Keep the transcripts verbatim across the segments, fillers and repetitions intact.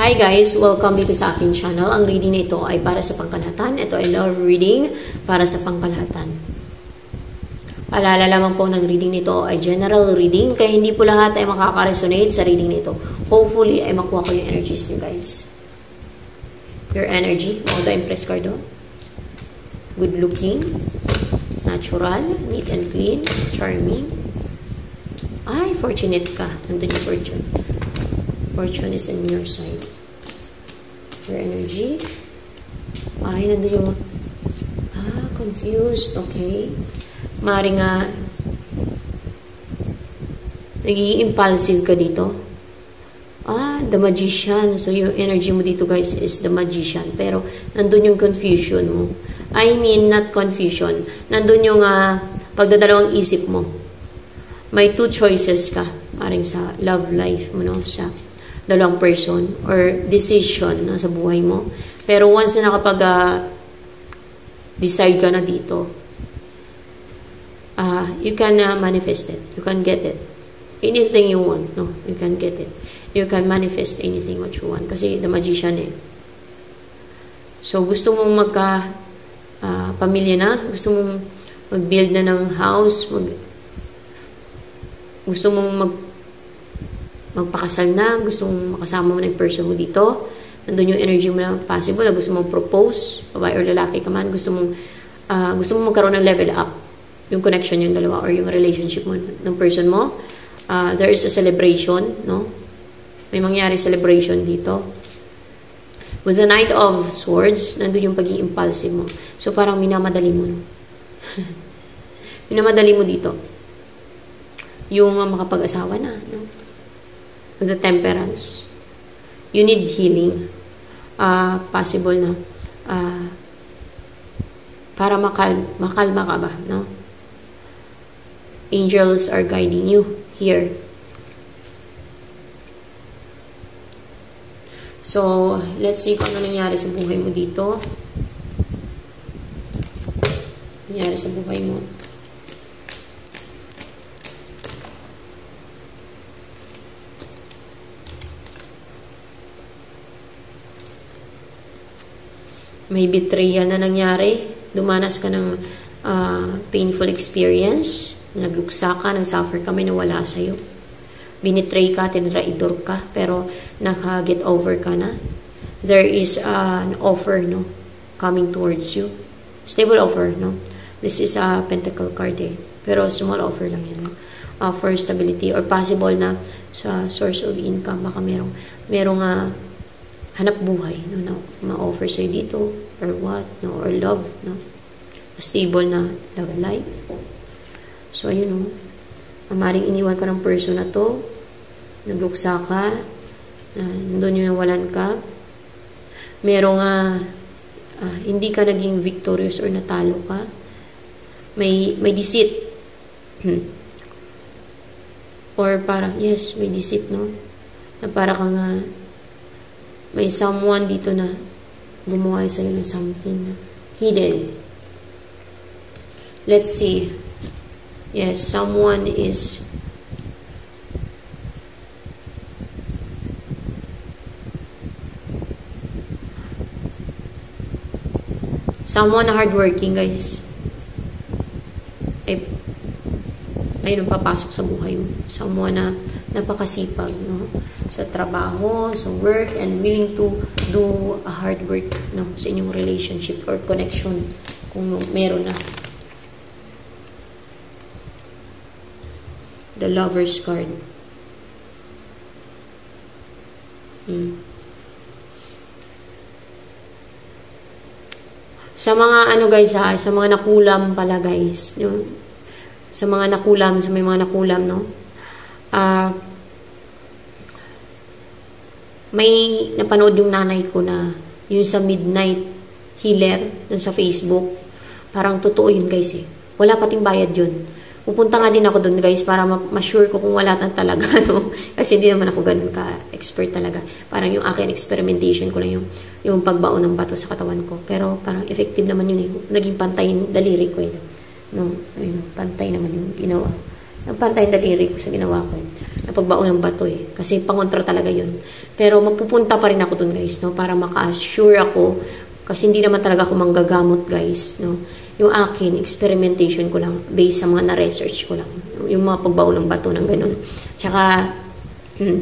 Hi guys! Welcome dito sa aking channel. Ang reading na ito ay para sa pangkalahatan. Ito ay love reading para sa pangkalahatan. Paalala lamang po ng reading nito ay general reading, kaya hindi po lahat ay makaka-resonate sa reading nito. Hopefully ay makuha ko yung energies niyo guys. Your energy, all the Empress card do. Good looking, natural, neat and clean, charming. Ay, fortunate ka. Nandun yung fortune. Fortune is in your side. Your energy. Ay, nandun yung... Ah, confused. Okay. Maring nga... nagiging impulsive ka dito. Ah, the magician. So, yung energy mo dito, guys, is the magician. Pero, nandun yung confusion mo. I mean, not confusion. Nandun yung uh, pagdadalawang isip mo. May two choices ka. Maring sa love life mo, no? Sa dalawang person or decision no, sa buhay mo. Pero once na nakapag uh, decide ka na dito, uh, you can uh, manifest it. You can get it. Anything you want, no? You can get it. You can manifest anything what you want. Kasi the magician eh. So, gusto mong magka uh, pamilya na? Gusto mong mag-build na ng house? Mag, gusto mong mag magpakasal na, gusto mong makasama mo na yung person mo dito, nandun yung energy mo na possible, na gusto mong propose, babae or lalaki ka man, gusto mong, uh, gusto mong magkaroon ng level up, yung connection yung dalawa, or yung relationship mo, ng person mo, uh, there is a celebration, no? May mangyari celebration dito. With the Knight of Swords, nandun yung pagiging impulsive mo. So, parang minamadali mo, no? Minamadali mo dito. Yung uh, makapag-asawa na, no? With the Temperance. You need healing. Uh, possible na. Uh, para makal makalma ka ba, no? Angels are guiding you here. So, let's see kung ano nangyari sa buhay mo dito. Nangyari sa buhay mo. May betrayal na nangyari. Dumanas ka ng uh, painful experience. Nagluksa ka, nagsuffer ka, may nawala sa'yo. Binitray ka, tinraidor ka, pero naka-get over ka na. There is uh, an offer, no? Coming towards you. Stable offer, no? This is a pentacle card, eh. Pero small offer lang yan, no? Uh, for stability or possible na sa source of income. Baka merong, merong uh, hanap buhay, no, na ma-offer sa'yo dito, or what, no, or love, no, a stable na love life. So, ayun, no, maring iniwan ka ng person na to, nagluksa ka, na nandun yung nawalan ka, merong, uh, uh, hindi ka naging victorious or natalo ka, may, may deceit, or para, yes, may deceit, no, na para kang, uh, may someone dito na gumawa sa'yo ng something na hidden. Let's see. Yes, someone is someone na hardworking, guys. Ay, ayun, papasok sa buhay mo. Someone na napakasipag, no? Sa trabaho, sa work, and willing to do a hard work, no? Sa inyong relationship or connection kung meron na. The Lover's card. Hmm. Sa mga ano guys ha, sa mga nakulam pala guys, no? Sa mga nakulam, sa may mga nakulam, no? Ah, uh, may napanood yung nanay ko na yung sa Midnight Healer dun sa Facebook. Parang totoo yun guys eh. Wala pating bayad yun. Pupunta nga din ako dun guys para ma-sure ko kung wala tan talaga, no? Kasi hindi naman ako ganun ka-expert talaga. Parang yung akin experimentation ko lang yung, yung pagbaon ng bato sa katawan ko. Pero parang effective naman yun eh. Naging pantay yung daliri ko eh. No? Ayun, pantay naman yung ginawa. Nagpantay yung daliri ko sa ginawa ko. Eh. Napagbaon ng bato eh. Kasi pangontra talaga yun. Pero mapupunta pa rin ako dun guys, no? Para maka-assure ako. Kasi hindi naman talaga ako manggagamot guys, no? Yung akin, experimentation ko lang. Based sa mga na-research ko lang. Yung mga pagbaon ng bato ng ganun. Tsaka, hmm,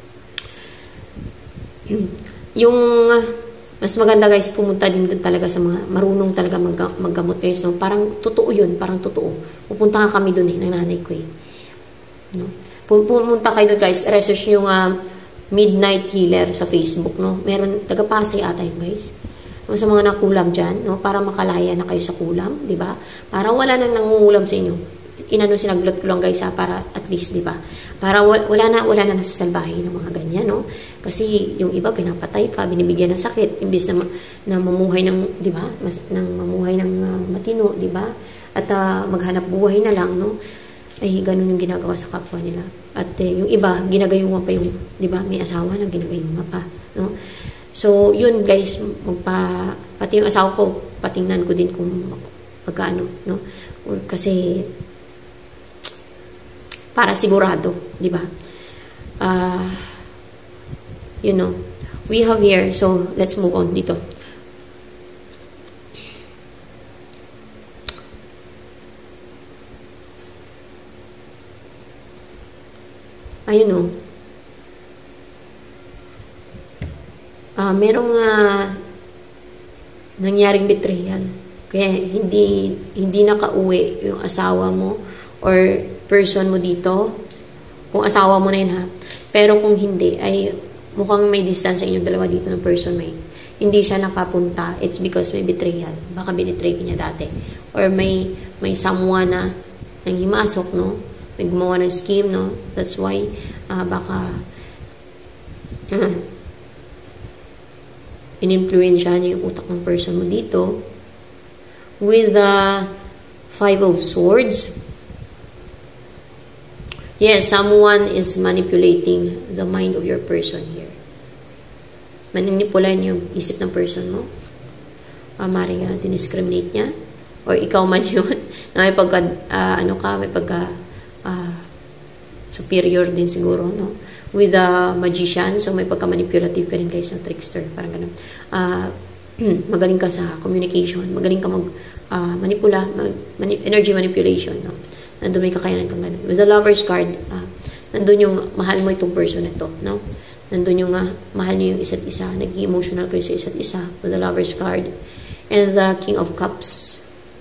hmm, yung mas maganda guys, pumunta din talaga sa mga marunong talaga mag maggamot guys, no? Parang totoo yun, parang totoo. Pupunta nga kami dun eh, ng nanay ko eh. No? Pumunta kayo dun guys, research yung uh, Midnight Healer sa Facebook, no? Meron, taga-Pasay ata yun guys. No? Sa mga nakulam dyan, no? Para makalaya na kayo sa kulam, di ba? Para wala nang nangungulam sa inyo. Inano sinaglot ko lang guys ha, para at least, di ba? Para wala, wala na, wala na nasasalbahe ng mga ganyan, no? Kasi yung iba pinapatay pa, binibigyan ng sakit imbes na, na mamuhay ng, 'di ba? Mas nang mamuhay ng uh, matino, 'di ba? At uh, maghanap buhay na lang, no? Ay ganun yung ginagawa sa kapwa nila. At uh, yung iba ginagayuma pa yung, 'di ba? May asawa na ginagayuma pa, no? So, yun guys, magpa pati yung asawa ko, patingnan ko din kung magkaano, no? Kasi para sigurado, 'di ba? Ah uh, you know, we have here, so let's move on dito. Ayun o. Uh, merong uh, nangyaring betrayal. Kaya hindi, hindi nakauwi yung asawa mo or person mo dito. Kung asawa mo na yun ha. Pero kung hindi, ay mukhang may distance sa inyong dalawa dito ng person may. Hindi siya nakapunta. It's because may betrayal. Baka binitray ka niya dati. Or may may someone na nang himasok, no? May gumawa ng scheme, no? That's why, uh, baka uh, in-influensya niya yung utak ng person mo dito. With the uh, Five of Swords, yes, someone is manipulating the mind of your person here. Maninipulan yung isip ng person mo. Uh, maring uh, diniscriminate niya. Or ikaw man yun. na may pagka, uh, ano ka, may pagka uh, superior din siguro, no? With the magician, so may pagka-manipulative ka rin guys, na trickster. Parang ganun. Uh, magaling ka sa communication. Magaling ka mag uh, manipula, mag, mani energy manipulation, no? Nandun may kakayanan kang ganun. With the Lover's card, uh, nandun yung mahal mo itong person na to, no? Nandun yung uh, mahal niyo yung isa't isa. Naging emotional kayo sa isa't isa. With the Lover's card. And the King of Cups.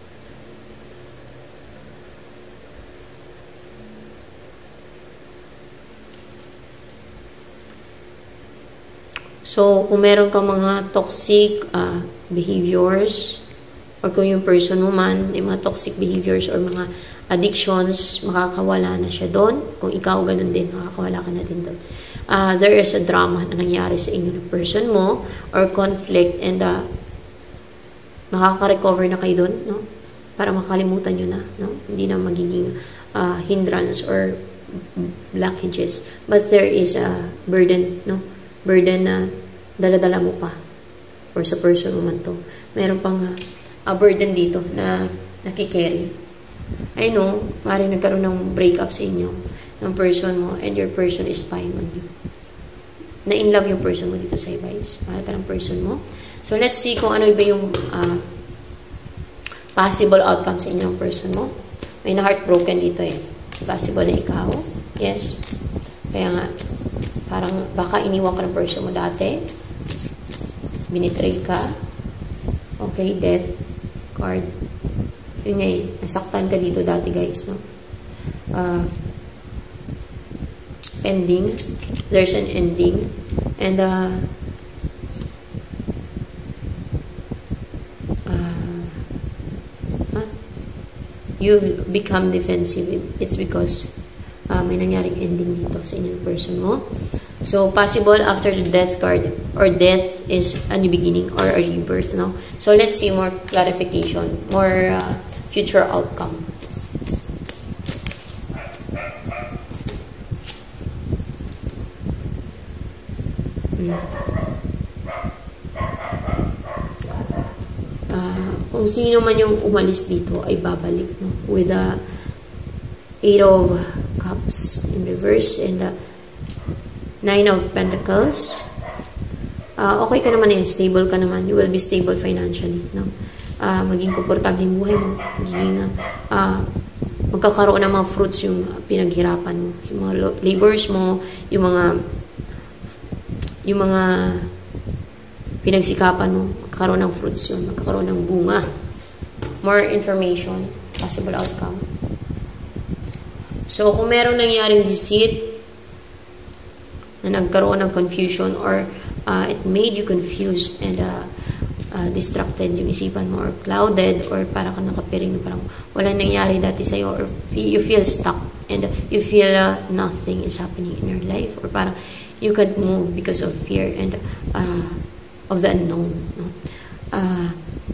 So, kung meron kang mga toxic uh, behaviors, or kung yung person mo man, may mga toxic behaviors or mga addictions, makakawala na siya doon. Kung ikaw ganun din, makakawala ka na din doon. Uh, there is a drama na nangyari sa inyo ng person mo, or conflict, and uh, makaka-recover na kayo doon, no? Para makalimutan nyo na, no? Hindi na magiging uh, hindrance or blockages. But there is a burden, no? Burden na dala-dala mo pa, or sa person mo man to. Meron pang uh, a burden dito na nakikerry. I know, maaaring nagkaroon ng breakup sa inyo ng person mo, and your person is spying on you. Na-in-love yung person mo dito sa guys. Mahal ka ng person mo. So, let's see kung ano iba yung uh, possible outcome sa inyo ng person mo. May na-heartbroken dito eh. Possible na ikaw. Yes. Kaya nga, parang baka iniwan ka ng person mo dati. Binitray ka. Okay, death card. Yun nga eh, nasaktan ka dito dati guys, no? Uh, ending. There's an ending. And, uh, uh, huh? You've become defensive. It's because uh, may nangyaring ending dito sa inyong person mo. So, possible after the death card or death is a new beginning or a rebirth, no? So, let's see more clarification, more uh, future outcome. Hmm. Uh, kung sino man yung umalis dito ay babalik, no? With a Eight of Cups in reverse and the Nine of Pentacles. Uh, okay ka naman yan, stable ka naman. You will be stable financially, no? Uh, maging komportable yung buhay mo. Maging, uh, magkakaroon ng mga fruits yung pinaghirapan mo. Yung mga labors mo, yung mga yung mga pinagsikapan mo, magkakaroon ng fruits yun, magkakaroon ng bunga. More information, possible outcome. So, kung meron nangyaring deceit, na nagkaroon ng confusion or uh, it made you confused and uh, uh, distracted yung isipan mo or clouded or parang ka nakapiring na parang walang nangyari dati sa'yo or feel, you feel stuck and uh, you feel uh, nothing is happening in your life or parang you can't move because of fear and uh, of the unknown. No? Uh,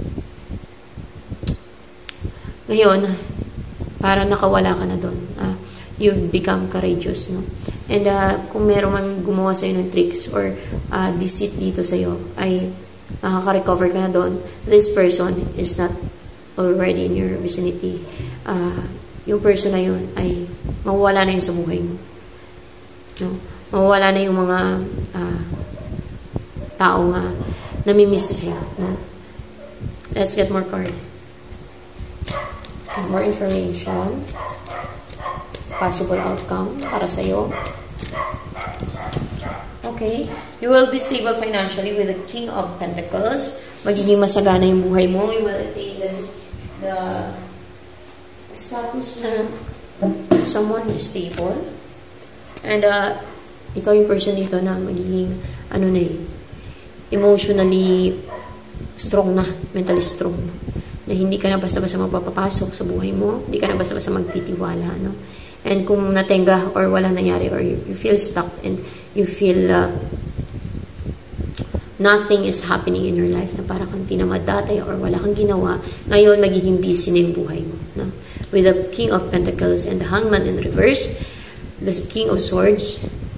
ngayon, parang nakawala ka na doon. Uh, you've become courageous, no? And uh, kung meron man gumawa sa'yo ng tricks or uh, deceit dito sa'yo, ay makaka-recover ka na doon. This person is not already in your vicinity. Uh, yung person na yun ay mawawala na yun sa buhay mo. No? Mawawala na yung mga uh, taong uh, namimiss na sa'yo. No? Let's get more card. More information. Possible outcome para sa'yo. Okay. You will be stable financially with the King of Pentacles. Magiging masagana yung buhay mo. You will attain this, the status na someone is stable. And uh, ikaw yung person dito na magiging ano na eh, emotionally strong na, mentally strong. Na hindi ka na basta-basta magpapapasok sa buhay mo. Hindi ka na basta-basta magtitiwala. No? And kung natenga or wala nangyari or you, you feel stuck and you feel uh, nothing is happening in your life na parang kang tinamad dati or wala kang ginawa, ngayon magiging busy na yung buhay mo. No? With the King of Pentacles and the Hangman in reverse, the King of Swords,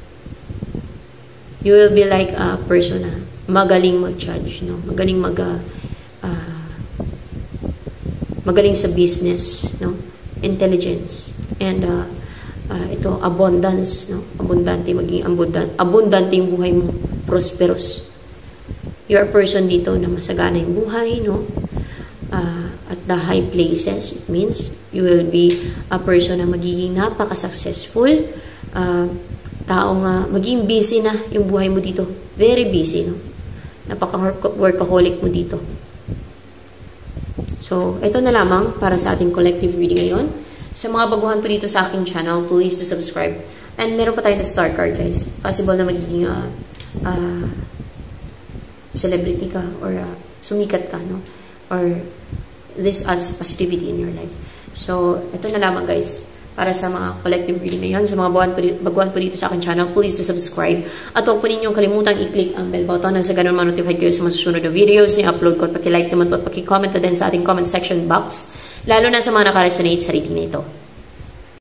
you will be like a person na magaling mag-judge, no? Magaling mag uh, uh, magaling sa business, no? Intelligence and uh, uh, ito abundance, no? Abundante, maging abundant, abundante yung buhay mo, prosperous. You are a person dito na masagana yung buhay, no? Uh, at the high places, it means you will be a person na magiging napaka-successful, uh, taong uh, maging busy na yung buhay mo dito, very busy, no? Napaka-workaholic mo dito. So, ito na lamang para sa ating collective reading ngayon. Sa mga baguhan po dito sa aking channel, please to subscribe. And meron pa tayo na star card, guys. Possible na magiging uh, uh, celebrity ka or uh, sumikat ka, no? Or this adds positivity in your life. So, ito na lamang, guys. Para sa mga collective reading ngayon, sa mga baguhan po, baguhan po dito sa aking channel, please to subscribe. At huwag po ninyong kalimutang i-click ang bell button nang sa ganun ma-notify kayo sa masusunod na videos na upload ko at paki-like naman po at paki-comment na din sa ating comment section box. Lalo na sa mga naka-resonate sa reading na ito.